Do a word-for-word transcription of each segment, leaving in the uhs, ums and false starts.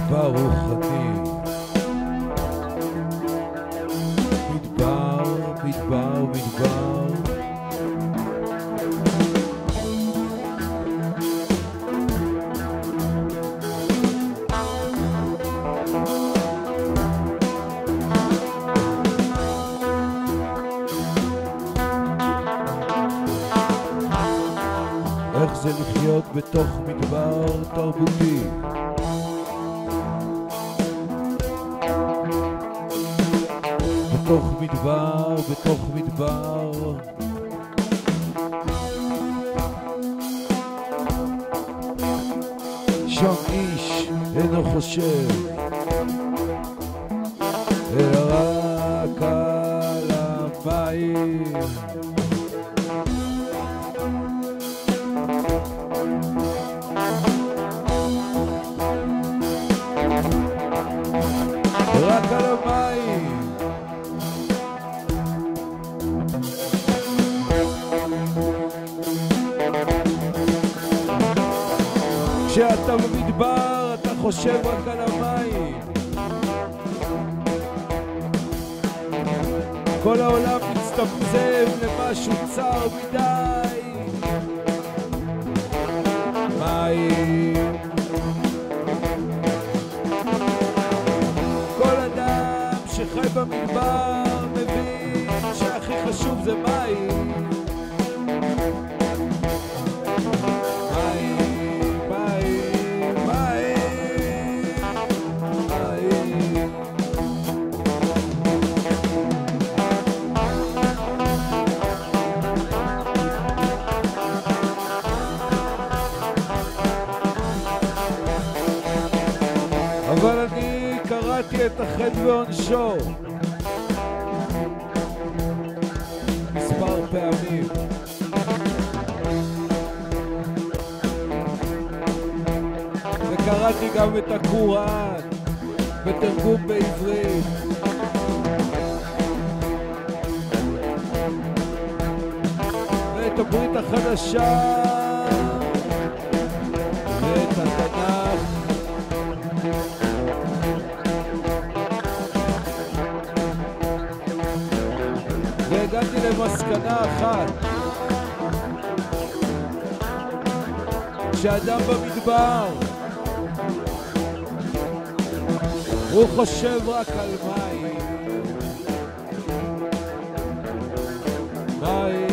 מדבר רוחני, מדבר, מדבר, מדבר. איך זה לחיות בתוך מדבר תרבותי? בתוך מדבר, בתוך מדבר. שם איש אינו חושב אלא רק על המים. רק על המים. כשאתה במדבר אתה חושב רק על המים. כל העולם מצטמצם למשהו צר מדי. מים. כל אדם שחי במדבר מבין שהכי חשוב זה מים. אבל אני קראתי את החטא ועונשו מספר פעמים. וקראתי גם את הקוראן בתרגום בעברית. ואת הברית החדשה ואת התנ"ך. והגעתי למסקנה אחת, כשאדם במדבר הוא חושב רק על מים. מים.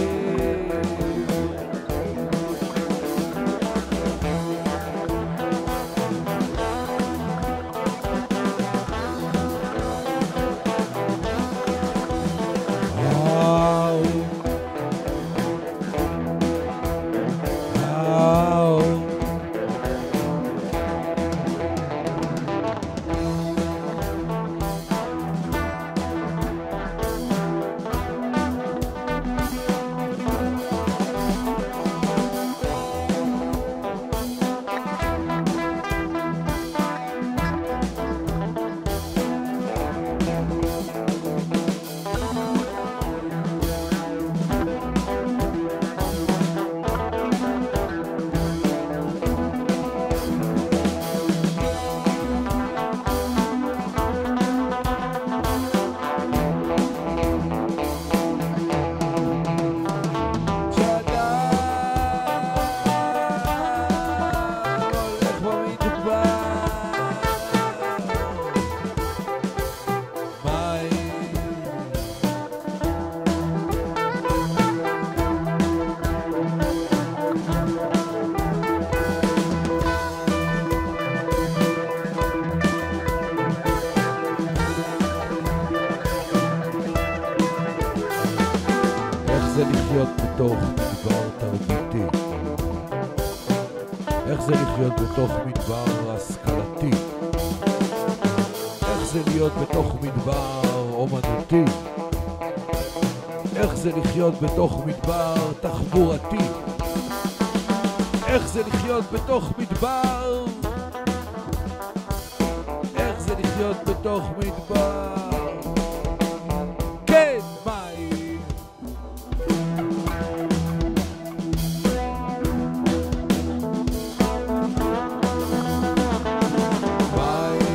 זה לחיות בתוך מדבר תרבותי? איך זה לחיות בתוך מדבר השכלתי? איך זה להיות בתוך מדבר אומנותי? איך זה לחיות בתוך מדבר תחבורתי? איך זה לחיות בתוך מדבר? איך זה לחיות בתוך מדבר? כן, מים. מים.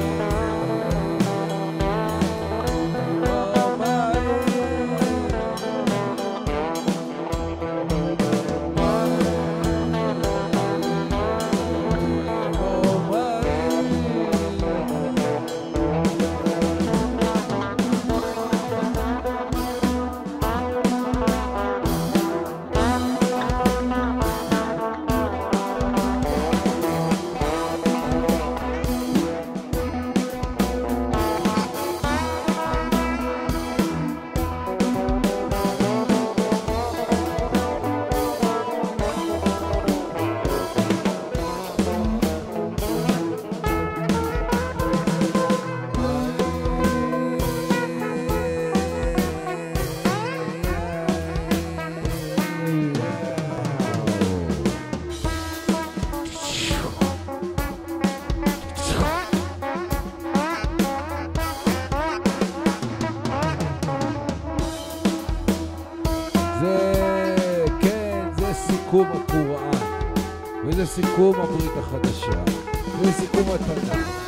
לסיכום הקוראן, ולסיכום הברית החדשה, ולסיכום התנ"ך.